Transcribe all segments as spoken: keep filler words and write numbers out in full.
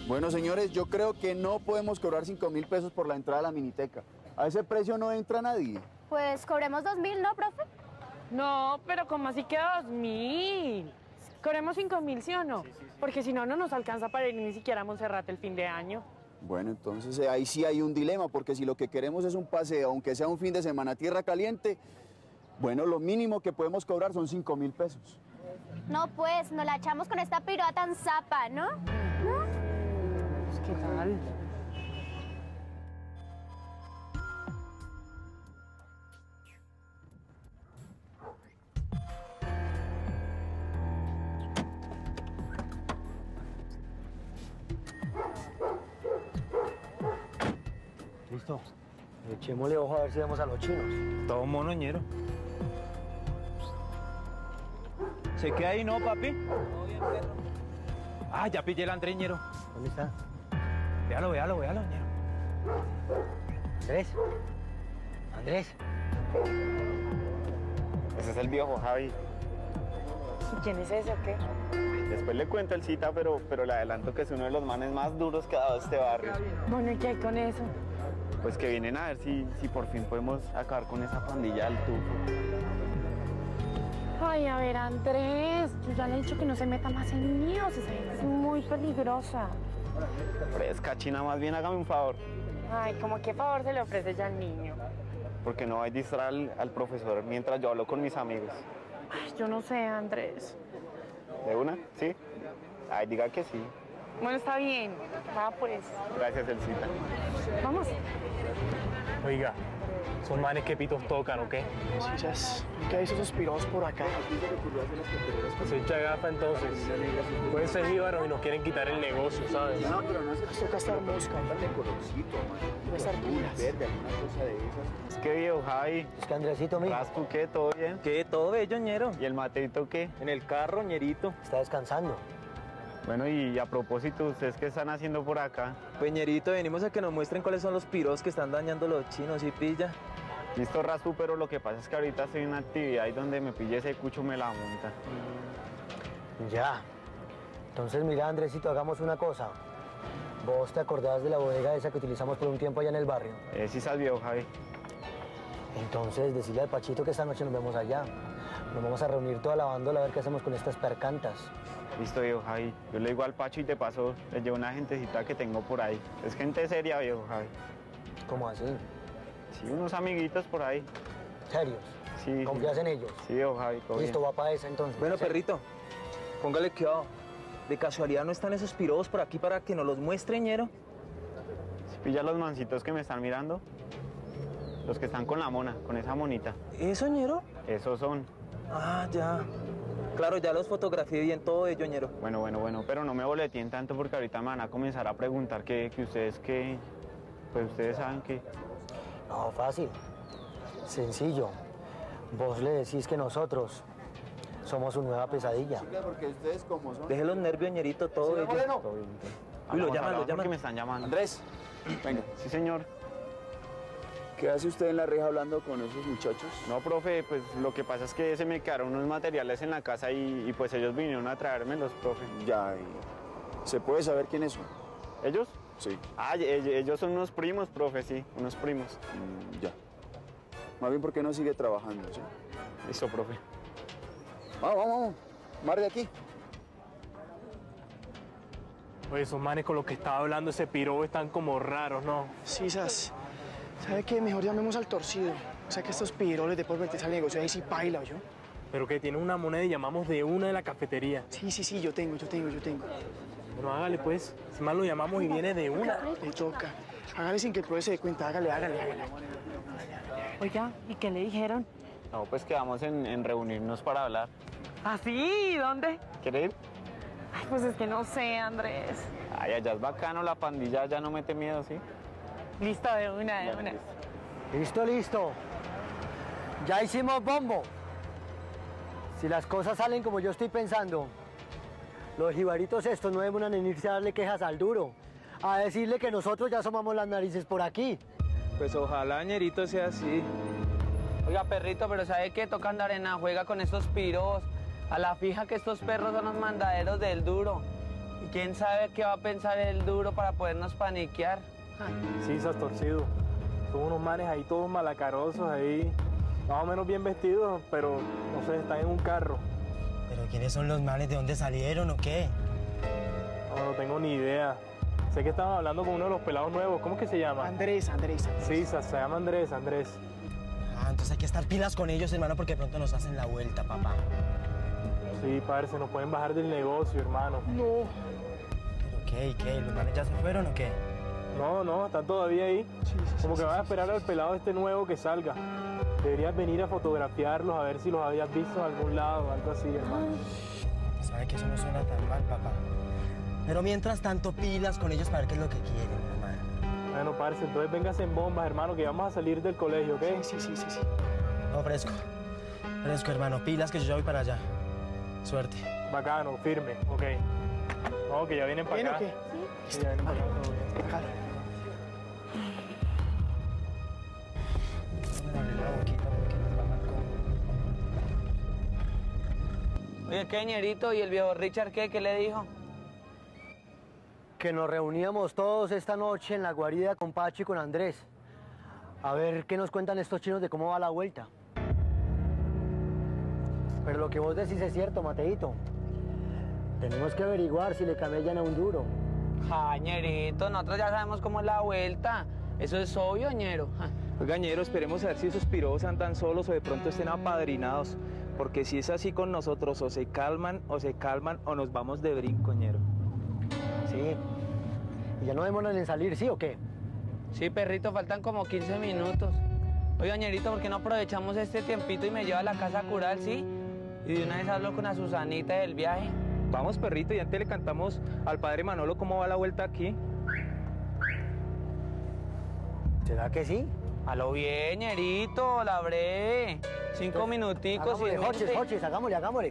Bueno, señores, yo creo que no podemos cobrar cinco mil pesos por la entrada a la miniteca. A ese precio no entra nadie. Pues cobremos dos mil, ¿no, profe? No, pero ¿cómo así que dos mil? Cobremos cinco mil, ¿sí o no? Sí, sí, sí. Porque si no, no nos alcanza para ir ni siquiera a Monserrate el fin de año. Bueno, entonces eh, ahí sí hay un dilema, porque si lo que queremos es un paseo, aunque sea un fin de semana a tierra caliente, bueno, lo mínimo que podemos cobrar son cinco mil pesos. No, pues, nos la echamos con esta piroa tan zapa, ¿no? ¿No? Pues, ¿qué tal? Listo. Echémosle ojo a ver si vemos a los chinos. Todo monoñero. ¿Se queda ahí, no, papi? Todo bien, perro. Ah, ya pillé el Andreñero. ¿Dónde está? Véalo, véalo, véalo, ñero. Andrés. Andrés. Ese es el viejo Javi. ¿Y quién es ese o qué? Después le cuento el cita, pero, pero le adelanto que es uno de los manes más duros que ha dado este barrio. Bueno, ¿y qué hay con eso? Pues que vienen a ver si, si por fin podemos acabar con esa pandilla del tufo. Ay, a ver, Andrés, yo ya le he dicho que no se meta más en líos, esa gente es muy peligrosa. Fresca, China, más bien hágame un favor. Ay, ¿cómo qué favor se le ofrece ya al niño? Porque no hay distraer al, al profesor mientras yo hablo con mis amigos. Ay, yo no sé, Andrés. ¿De una? ¿Sí? Ay, diga que sí. Bueno, está bien. Va, pues. Gracias, el cita. Vamos. Oiga, ¿son manes que pitos tocan o qué? Sí, ya es. ¿Qué hay esos pirados por acá? Soy chagafa entonces. Pueden ser jíbaros y nos quieren quitar el negocio, ¿sabes? No, pero no se Esto acá está mosca. de colorcito, man. Debe estar duras. Verde, alguna cosa de esas. Es que viejo Javi. Es que Andresito, mi, ¿Raspu qué? ¿Todo bien? ¿Qué? ¿Todo bello, ñero? ¿Y el Mateito qué? En el carro, ñerito. está descansando. Bueno, y a propósito, ¿ustedes qué están haciendo por acá? Pues, ñerito, venimos a que nos muestren cuáles son los piros que están dañando los chinos y pilla. Listo, Raspu, pero lo que pasa es que ahorita estoy en una actividad y donde me pille ese cucho me la monta. Ya. Entonces, mira, Andresito, hagamos una cosa. ¿Vos te acordás de la bodega esa que utilizamos por un tiempo allá en el barrio? Eh, sí, sabes, viejo Javi. Entonces, decirle al Pachito que esta noche nos vemos allá. Nos vamos a reunir toda la bándola a ver qué hacemos con estas percantas. Listo, viejo Javi. Yo le digo al Pacho y te paso, le llevo una gentecita que tengo por ahí. Es gente seria, viejo Javi. ¿Cómo así? Sí, unos amiguitos por ahí. ¿Serios? Sí. ¿Confías sí. en ellos? Sí, viejo Javi, todo Listo, bien. va para esa entonces. Bueno, Sí. perrito, póngale cuidado. De casualidad no están esos piros por aquí para que nos los muestre, ñero. ¿Sí pilla los mancitos que me están mirando? Los que están con la mona, con esa monita. ¿Eso, ñero? Esos son. Ah, ya. Claro, ya los fotografié bien todo ello, ñero. Bueno, bueno, bueno, pero no me boleteen tanto porque ahorita me van a comenzar a preguntar que, que ustedes qué... Pues ustedes saben que... No, fácil. Sencillo. Vos le decís que nosotros somos su nueva pesadilla. Chica, porque ustedes como son... Deje los nervios, ñerito, todo Señor ello. Moreno. Todo bien. Uy, lo Hablamos, llaman, lo hablamos llaman. porque me están llamando. Andrés, venga. Sí, señor. ¿Qué hace usted en la reja hablando con esos muchachos? No, profe, pues lo que pasa es que se me quedaron unos materiales en la casa y, y pues ellos vinieron a traérmelos, profe. Ya, y... ¿se puede saber quiénes son? ¿Ellos? Sí. Ah, ellos, ellos son unos primos, profe, sí, unos primos. Mm, ya. Más bien, ¿por qué no sigue trabajando? ¿Sí? Listo, profe. Vamos, vamos, vamos. Mar de aquí. Oye, esos manes con los que estaba hablando ese piro están como raros, ¿no? Sí, sas. ¿Sabe qué? Mejor llamemos al torcido. O sea que estos piroles de por meterse al negocio ahí sí baila, ¿yo? Pero que tienen una moneda y llamamos de una de la cafetería. Sí, sí, sí, yo tengo, yo tengo, yo tengo. Bueno, hágale pues. Si más lo llamamos y viene de una. Le toca. Hágale sin que el profe se dé cuenta. Hágale, hágale, hágale. Oiga, ¿y qué le dijeron? No, pues quedamos en, en reunirnos para hablar. ¿Ah, sí? ¿Dónde? ¿Quiere ir? Ay, pues es que no sé, Andrés. Ay, allá es bacano, la pandilla ya no mete miedo, ¿sí? Listo, de una, de una. Listo, listo. Ya hicimos bombo. Si las cosas salen como yo estoy pensando, los jibaritos estos no demoran en irse a darle quejas al duro, a decirle que nosotros ya asomamos las narices por aquí. Pues ojalá, ñerito, sea así. Oiga, perrito, pero ¿sabe qué? Toca andar en la juega con estos piros. A la fija que estos perros son los mandaderos del duro. ¿Quién sabe qué va a pensar el duro para podernos paniquear? Sí, estás torcido. Son unos manes ahí todos malacarosos, ahí más o menos bien vestidos, pero no sé, están en un carro. ¿Pero quiénes son los manes? ¿De dónde salieron o qué? No, no tengo ni idea. Sé que estaban hablando con uno de los pelados nuevos. ¿Cómo es que se llama? Andrés, Andrés. Sí, se, se llama Andrés, Andrés. Ah, entonces hay que estar pilas con ellos, hermano, porque de pronto nos hacen la vuelta, papá. Sí, padre, se nos pueden bajar del negocio, hermano. No. ¿Pero qué? ¿Y qué? ¿Los manes ya se fueron o qué? No, no, están todavía ahí. Sí, sí, Como sí, que sí, van a sí, esperar sí, al pelado este nuevo que salga. Deberías venir a fotografiarlos, a ver si los habías visto en algún lado, algo así, hermano. Sabe que eso no suena tan mal, papá. Pero mientras tanto, pilas con ellos para ver qué es lo que quieren, hermano. Bueno, parce, entonces véngase en bombas, hermano, que vamos a salir del colegio, ¿ok? Sí, sí, sí, sí. No, fresco. Fresco, hermano. Pilas que yo ya voy para allá. Suerte. Bacano, firme, ok. No, que ya vienen para ¿Bien acá. o qué? Sí, ya vienen para acá. todo bien. Bájalo. No me abrí la boquita porque nos va a dar con... Oye, ¿qué, ñerito? ¿Y el viejo Richard qué? ¿Qué le dijo? Que nos reuníamos todos esta noche en la guarida con Pacho y con Andrés. A ver qué nos cuentan estos chinos de cómo va la vuelta. Pero lo que vos decís es cierto, Mateito. Tenemos que averiguar si le camellan a un duro. Ja, ñerito, nosotros ya sabemos cómo es la vuelta. Eso es obvio, ñero. Ja. Oiga, ñero, esperemos a ver si esos pirobos andan solos o de pronto estén apadrinados. Porque si es así con nosotros, o se calman, o se calman, o nos vamos de brinco, ñero. Sí. ¿Y ya no demoran en salir, sí o qué? Sí, perrito, faltan como quince minutos. Oiga, ñerito, ¿por qué no aprovechamos este tiempito y me lleva a la casa a curar, sí? Y de una vez hablo con la Susanita del viaje. Vamos, perrito, y antes le cantamos al padre Manolo cómo va la vuelta aquí. ¿Será que sí? A lo bien, ñerito, la breve. Cinco minuticos y... Hagámosle, Joches, Joches, hagámosle, hagámosle.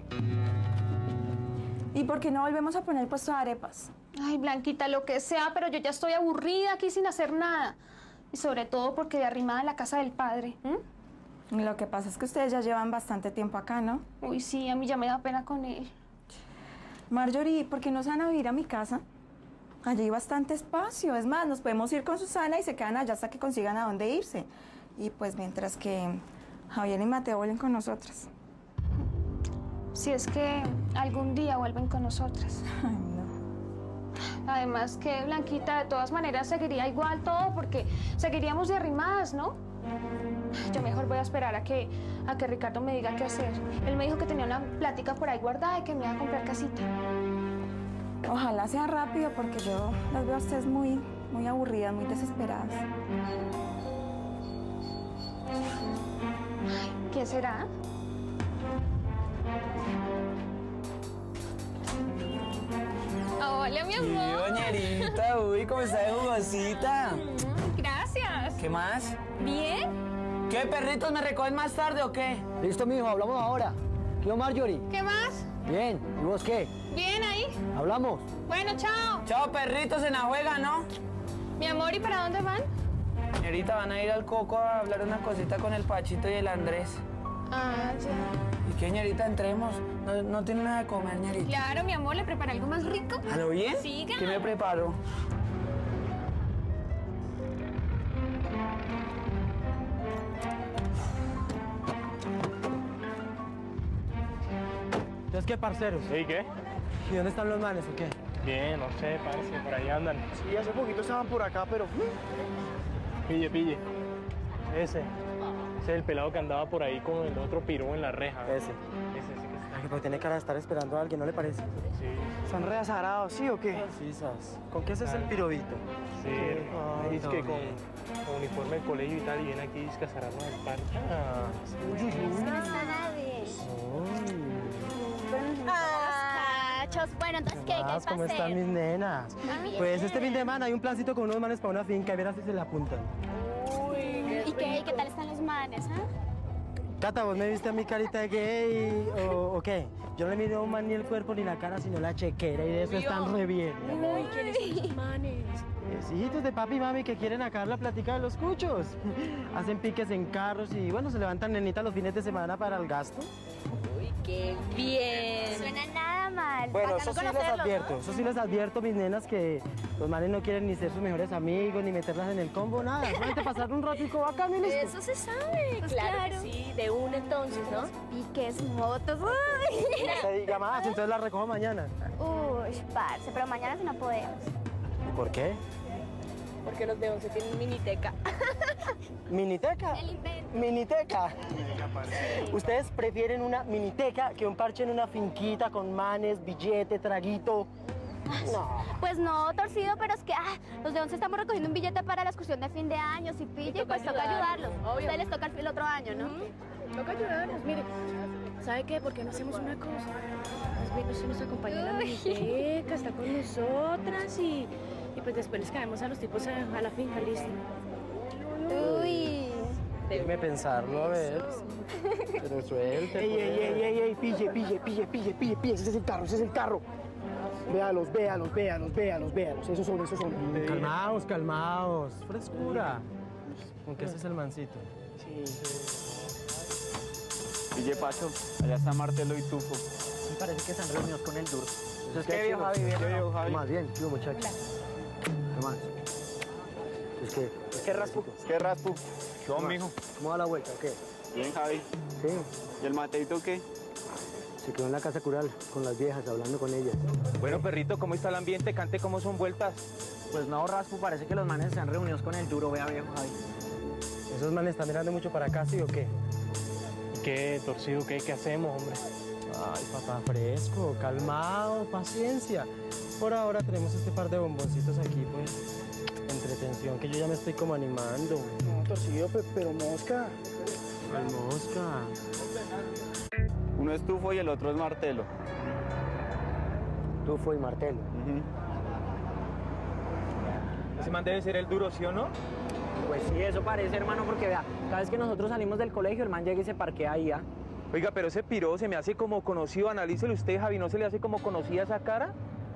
¿Y por qué no volvemos a poner puesto de arepas? Ay, Blanquita, lo que sea, pero yo ya estoy aburrida aquí sin hacer nada. Y sobre todo porque de arrimada en la casa del padre. ¿Mm? Lo que pasa es que ustedes ya llevan bastante tiempo acá, ¿no? Uy, sí, a mí ya me da pena con él. Marjorie, ¿por qué no se van a vivir a mi casa? Allí hay bastante espacio. Es más, nos podemos ir con Susana y se quedan allá hasta que consigan a dónde irse. Y pues mientras que Javier y Mateo vuelven con nosotras. Si es que algún día vuelven con nosotras. Ay, no. Además que Blanquita, de todas maneras, seguiría igual todo porque seguiríamos de arrimadas, ¿no? Yo mejor voy a esperar a que, a que Ricardo me diga qué hacer. Él me dijo que tenía una plática por ahí guardada y que me iba a comprar casita. Ojalá sea rápido porque yo las veo a ustedes muy, muy aburridas, muy desesperadas. ¿Qué será? Hola, mi amor. ñerita, uy, ¿cómo está de jugosita? Mm, gracias. ¿Qué más? ¿Bien? ¿Qué, perritos, me recogen más tarde o qué? Listo, mijo, hablamos ahora. ¿Qué onda, Marjorie? ¿Qué más? Bien, ¿y vos qué? Bien ahí. ¿Hablamos? Bueno, chao. Chao, perritos, en la juega, ¿no? Mi amor, ¿y para dónde van? Ñerita, van a ir al Coco a hablar una cosita con el Pachito y el Andrés. Ah, ya. ¿Y qué, ñerita? Entremos. No, no tiene nada de comer, ñerita. Claro, mi amor, ¿le preparé algo más rico? ¿A lo bien? Siga. ¿Qué me preparó? Entonces, ¿qué, parceros? ¿Y qué? ¿Y dónde están los manes o qué? Bien, no sé, parce, por ahí andan. Sí, hace poquito estaban por acá, pero... Pille, pille. Ese. Ese es el pelado que andaba por ahí con el otro piro en la reja. Ese. Ese, ese que está. Ay, pero tiene cara de estar esperando a alguien, ¿no le parece? Sí, ¿Están re azarados, sí o qué? Sí, sas. ¿Con qué haces el pirobito? sí. Ay, Es que no, con, bien. con uniforme del colegio y tal, y viene aquí disque a zararnos al parque. Ah, Ah, chos, bueno, entonces, ¿qué? ¿Qué hay Más, para ¿cómo están hacer? mis nenas? Pues este fin de semana hay un plancito con unos manes para una finca, y verás si se la apuntan. ¿Y qué? ¿Y qué tal están los manes, ah? Cata, ¿vos me viste a mi carita de gay o, o qué? Yo no le miro a un man ni el cuerpo ni la cara, sino la chequera, y de eso están re bien. Uy, ¿quiénes son los manes? Es hijitos de papi y mami que quieren acabar la plática de los cuchos. Hacen piques en carros y, bueno, se levantan nenitas los fines de semana para el gasto. Uy, qué bien. Suena nada mal. Bueno, Bacano eso sí les conocerlos, advierto, ¿no? eso sí les advierto, mis nenas, que los manes no quieren ni ser sus mejores amigos, ni meterlas en el combo, nada. Solamente pasar un ratico bacano y listo. Eso se sabe, Pues claro, claro. que sí, de una entonces, ¿no? Piques, motos, uy. No se diga más, entonces la recojo mañana. Uy, parce, pero mañana sí no podemos. ¿Por qué? Porque los de once tienen miniteca. ¿Miniteca? El invento. ¿Miniteca? ¿Ustedes prefieren una miniteca que un parche en una finquita con manes, billete, traguito? No. Pues no, torcido, pero es que ah, los de once estamos recogiendo un billete para la excursión de fin de año, si pille, pues toca ayudarlos. A ustedes les toca el, el otro año, ¿no? Toca ayudarnos, mire. ¿Sabe qué? ¿Por qué no hacemos una cosa? Más bien usted nos acompaña a la miniteca, está con nosotras y, y pues después les caemos a los tipos a, a la finca, listo. Uy. Déjeme pensarlo, a ver. Pero suelte. Ey, ey, ey, ey, ey, pille, pille, pille, pille, pille, pille, ese es el carro, ese es el carro. Véalos, véalos, véalos, véalos, véalos. Esos son, esos son. Calmaos, calmaos. Frescura. Aunque ese es el mancito. Pille, Pacho, allá está Martelo y Tufo. Me parece que están reunidos con el duro. Eso es ¿Qué viejo, Javi? Bien, ¿Qué viejo, Javi? más? Bien, tío, muchachos. ¿Qué más? Es que... ¿Qué raspo? ¿Qué raspo? ¿Qué más? mijo? ¿Cómo va la vuelta o qué? Bien, Javi. Sí. ¿Y el Mateito qué? Se quedó en la casa cural con las viejas, hablando con ellas. Bueno, perrito, ¿cómo está el ambiente? Cante, ¿cómo son vueltas? Pues no, Raspo, parece que los manes están reunidos con el duro, vea viejo Javi. ¿Esos manes están mirando mucho para acá, sí o qué? ¿Qué, torcido? ¿Qué, qué hacemos, hombre? Ay, papá, fresco, calmado, paciencia. Por ahora tenemos este par de bomboncitos aquí, pues, entretención, que yo ya me estoy como animando. No, torcido, pe- pero mosca. Al mosca. Uno es Tufo y el otro es Martelo. Tufo y Martelo. Ujú. Ese man debe ser el duro, ¿sí o no? Pues sí, eso parece, hermano, porque vea, cada vez que nosotros salimos del colegio, el man llega y se parquea ahí, ¿ah? Oiga, pero ese piro se me hace como conocido. Analícele usted, Javi, ¿no se le hace como conocida esa cara?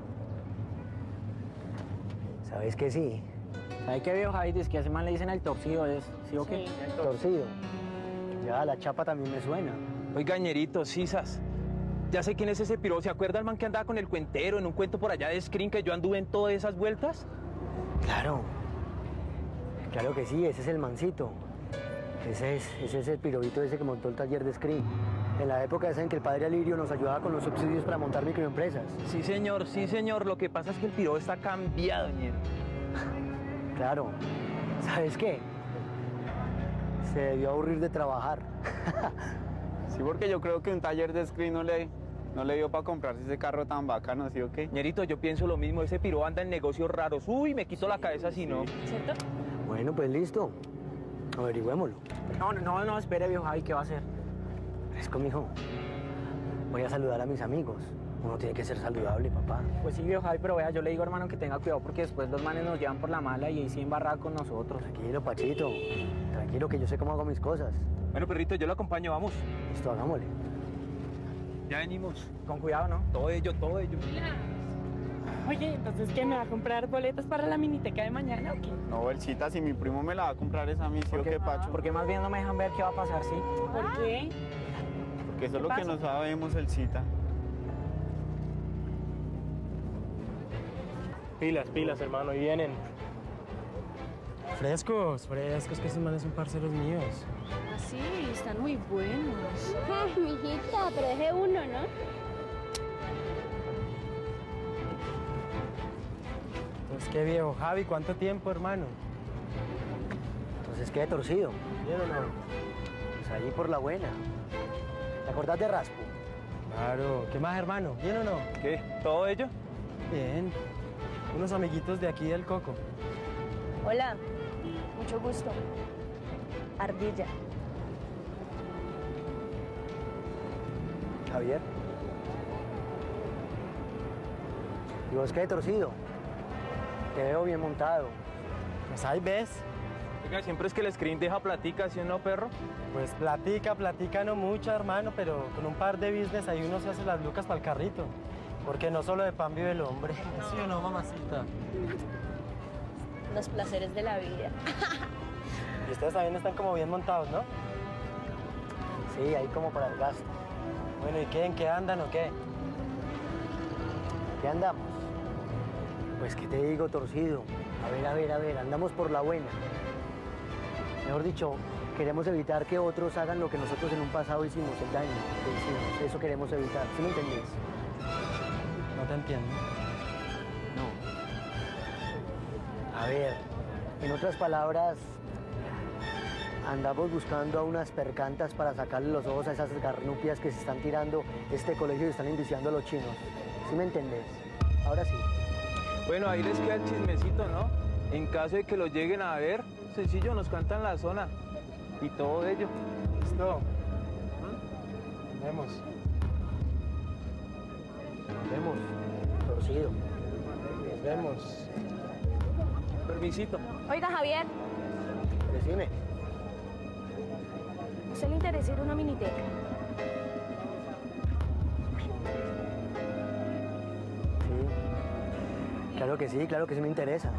¿Sabes que sí? ¿Sabe qué, viejo Javi? Dice que a ese man le dicen el torcido, ¿es? ¿Sí o qué? Torcido. Ya, la chapa también me suena. Oiga, ñerito, sisas. Ya sé quién es ese piro. ¿Se acuerda el man que andaba con el cuentero en un cuento por allá de Screen que yo anduve en todas esas vueltas? Claro. Claro que sí, ese es el mancito. Ese es, ese es el pirobito ese que montó el taller de Screen. En la época esa en que el padre Alirio nos ayudaba con los subsidios para montar microempresas. Sí, señor, sí, señor. Lo que pasa es que el piro está cambiado, ñero. Claro. ¿Sabes qué? Se debió aburrir de trabajar. Sí, porque yo creo que un taller de screen no le, no le dio para comprarse ese carro tan bacano, ¿sí o qué? Ñerito, yo pienso lo mismo. Ese piro anda en negocios raros. Uy, me quito la cabeza si no. ¿Cierto? Bueno, pues listo. Averigüémoslo. No, no, no, no, espere, viejo Javi, ¿qué va a hacer? Fresco, mijo. Voy a saludar a mis amigos. Uno tiene que ser saludable, papá. Pues sí, viejo Javi, pero vea, yo le digo, hermano, que tenga cuidado porque después los manes nos llevan por la mala y ahí sí embarrada con nosotros. Tranquilo, Pachito. Tranquilo, que yo sé cómo hago mis cosas. Bueno, perrito, yo lo acompaño, vamos. Listo, hagámosle. Ya venimos. Con cuidado, ¿no? Todo ello, todo ello. Oye, entonces, ¿qué me va a comprar boletos para la miniteca de mañana o qué? No, bolsita, si mi primo me la va a comprar esa a mí, ¿sí o qué, Pacho? Porque más bien no me dejan ver qué va a pasar, ¿sí? ¿Por qué? Porque eso es lo ¿Qué que pasa? no sabemos, el cita. Pilas, pilas, hermano, y vienen. Frescos, frescos, que esos manes son parceros míos. Ah, sí, están muy buenos. Ay, mijita, pero deje uno, ¿no? Entonces, qué viejo, Javi, ¿cuánto tiempo, hermano? Entonces, ¿qué torcido? ¿Bien o no? Pues allí por la buena. ¿Te acordás de Raspo? Claro. ¿Qué más, hermano? ¿Bien o no? ¿Qué? ¿Todo ello? Bien. Unos amiguitos de aquí del Coco. Hola, mucho gusto. Ardilla. Javier. ¿Y vos qué, torcido? Te veo bien montado. Pues ahí ves. Oiga, siempre es que el Screen deja platica, ¿sí o no, perro? Pues platica, platica no mucho, hermano, pero con un par de business ahí uno se hace las lucas para el carrito. Porque no solo de pan vive el hombre. ¿Sí o no, mamacita? Los placeres de la vida. Y ustedes también están como bien montados, ¿no? Sí, ahí como para el gasto. Bueno, ¿y qué? ¿En qué andan o qué? ¿Qué andamos? Pues, ¿qué te digo, torcido? A ver, a ver, a ver, andamos por la buena. Mejor dicho, queremos evitar que otros hagan lo que nosotros en un pasado hicimos, el daño que hicimos. Eso queremos evitar. ¿Sí me entendés? No te entiendo. No. A ver, en otras palabras, andamos buscando a unas percantas para sacarle los ojos a esas garnupias que se están tirando este colegio y están indiciando a los chinos. ¿Sí me entendés? Ahora sí. Bueno, ahí les queda el chismecito, ¿no? En caso de que lo lleguen a ver, sencillo, nos cantan la zona y todo ello. ¿Listo? Nos vemos. Nos vemos, torcido. Nos vemos. Permisito. Oiga, Javier, Decime. ¿a usted le interesa ir a una miniteca? Sí. Claro que sí, claro que sí me interesa.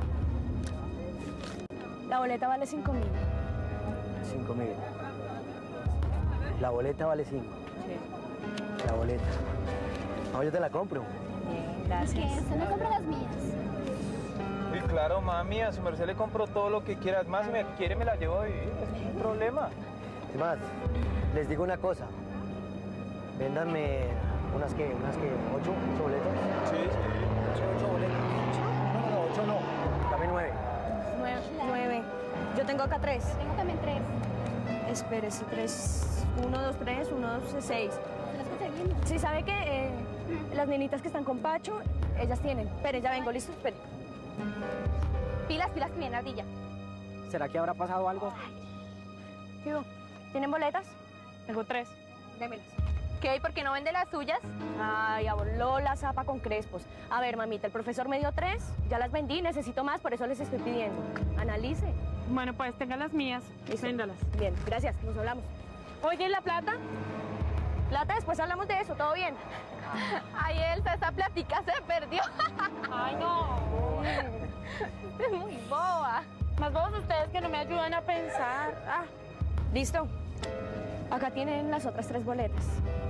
La boleta vale cinco mil. Cinco mil. La boleta vale cinco. Sí. La boleta. No, yo te la compro. Bien, gracias. ¿Qué? ¿Usted me compra las mías? Y claro, mami, a su merced le compro todo lo que quiera. Más, si me quiere, me la llevo a vivir. Es un problema. Es más, les digo una cosa. Véndanme unas que, unas que, ocho, ocho boletas. Sí, sí. Ocho, ocho boletas. No, no, no, ocho no. Dame nueve. Nueve. Nueve. Yo tengo acá tres. Tengo también tres. Espérese, tres. Uno, dos, tres, uno, dos, seis. ¿Se las conseguimos? Sí, ¿sabe qué? Eh, las nenitas que están con Pacho, ellas tienen. Espere, ya vengo, listo, espere. Pilas, pilas que viene ardilla. ¿Será que habrá pasado algo? ¿Qué hubo? ¿Tienen boletas? Tengo tres. Démelas. ¿Qué? ¿Y por qué no vende las suyas? Ay, aboló la zapa con crespos. A ver, mamita, el profesor me dio tres, ya las vendí, necesito más, por eso les estoy pidiendo. Analice. Bueno, pues tenga las mías. Listo. Véndalas. Bien, gracias, nos hablamos. Oye, ¿y la plata? Plata, después hablamos de eso, ¿todo bien? Ay, Elsa, esa plática se perdió. Ay, no. Es muy boba. Más vos ustedes que no me ayudan a pensar. Ah, ¿Listo? Acá tienen las otras tres boletas.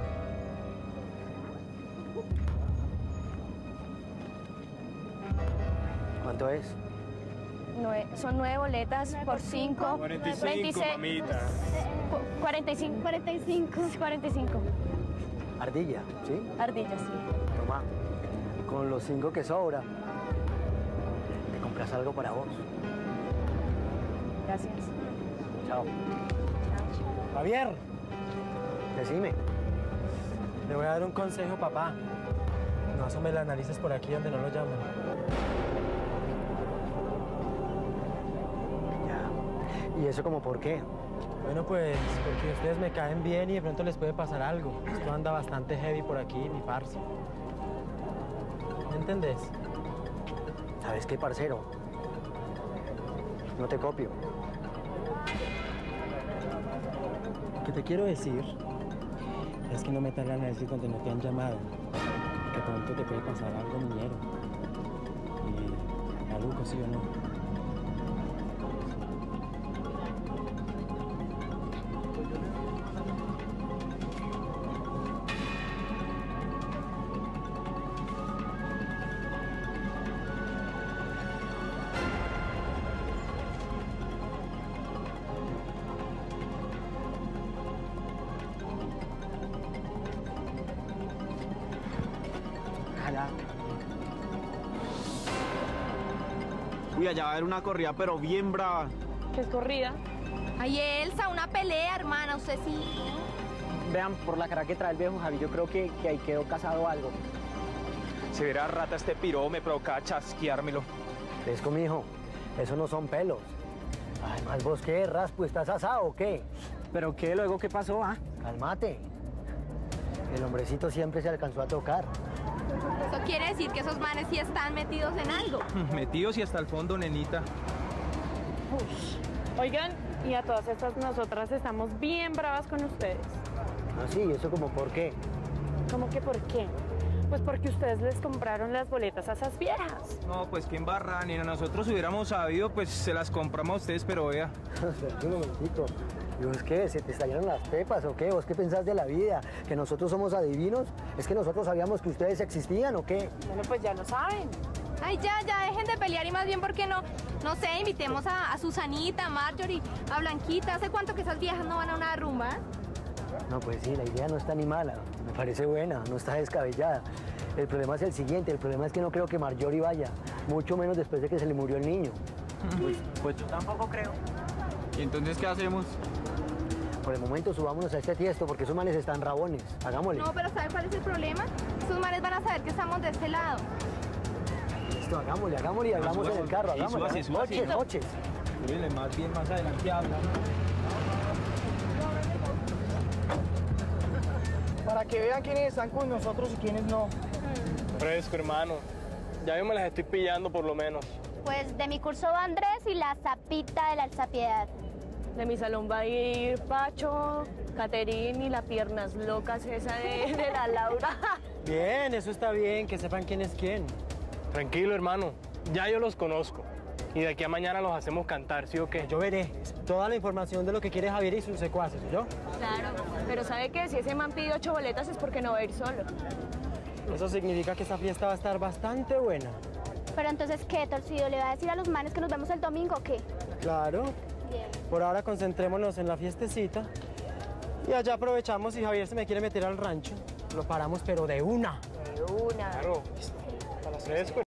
¿Cuánto es? Nue- son nueve boletas por cinco. cuarenta y cinco, veintiséis, mamita. cu- cuarenta y cinco. cuarenta y cinco. cuarenta y cinco. Ardilla, ¿sí? Ardillas, sí. Toma. Con los cinco que sobra, te compras algo para vos. Gracias. Chao. Javier, Decime. le voy a dar un consejo, papá. No asome las narices por aquí donde no lo llaman. Ya. ¿Y eso como por qué? Bueno, pues porque ustedes me caen bien y de pronto les puede pasar algo. Esto anda bastante heavy por aquí, mi parce. ¿Me entendés? ¿Sabes qué, parcero? No te copio. Lo que te quiero decir es que no metas la nariz donde no te han llamado. Que pronto te puede pasar algo minero. Y algo, sí o no. Uy, allá va a haber una corrida, pero bien brava. ¿qué es corrida? Ay, Elsa, una pelea, hermana, usted sí. Vean, por la cara que trae el viejo Javi, yo creo que, que ahí quedó casado algo. Se verá rata este piro, me provoca chasqueármelo. ¿Ves, mijo? Eso no son pelos. Además, ¿vos qué, Raspo? ¿Estás asado o qué? ¿Pero qué? ¿Luego qué pasó, ah? Cálmate. El hombrecito siempre se alcanzó a tocar. Eso quiere decir que esos manes sí están metidos en algo. Metidos y hasta el fondo, nenita. Oigan, y a todas estas nosotras estamos bien bravas con ustedes. Ah, sí, ¿eso como por qué? ¿Cómo que por qué? Pues porque ustedes les compraron las boletas a esas viejas. No, pues qué embarra, ni nosotros hubiéramos sabido, pues se las compramos a ustedes, pero vea. Un momentito. ¿Y vos qué? ¿Se te estallaron las pepas o qué? ¿Vos qué pensás de la vida? ¿Que nosotros somos adivinos? ¿Es que nosotros sabíamos que ustedes existían o qué? Bueno, pues ya lo saben. Ay, ya, ya, dejen de pelear y más bien, ¿por qué no? No sé, invitemos a, a Susanita, a Marjorie, a Blanquita. ¿Hace cuánto que esas viejas no van a una rumba? No, pues sí, la idea no está ni mala. Me parece buena, no está descabellada. El problema es el siguiente, el problema es que no creo que Marjorie vaya. Mucho menos después de que se le murió el niño. Pues, pues yo tampoco creo. ¿Y entonces qué hacemos? Por el momento subámonos a este tiesto porque esos manes están rabones. Hagámosle. No, pero ¿sabe cuál es el problema? Esos manes van a saber que estamos de este lado. Listo, hagámosle, hagámosle y hablamos en el carro, hagámosle. Súbase, súbase, Noches, ¿no? noches. Súbele más bien, más adelante habla. Para que vean quiénes están con nosotros y quiénes no. Fresco, hermano. Ya yo me las estoy pillando por lo menos. Pues de mi curso va Andrés y la zapita de la Alzapiedad. De mi salón va a ir Pacho, Caterín y la piernas locas esa de, de la Laura. Bien, eso está bien, que sepan quién es quién. Tranquilo, hermano. Ya yo los conozco. Y de aquí a mañana los hacemos cantar, ¿sí o qué? Yo veré toda la información de lo que quiere Javier y sus secuaces, ¿yo? Claro, pero ¿sabe qué? Si ese man pidió ocho boletas es porque no va a ir solo. Eso significa que esta fiesta va a estar bastante buena. Pero entonces, ¿qué, Torcido? ¿Le va a decir a los manes que nos vemos el domingo o qué? Claro. Bien. Por ahora concentrémonos en la fiestecita. Y allá aprovechamos si Javier se me quiere meter al rancho. Lo paramos, pero de una. De una. Claro. Para fresco.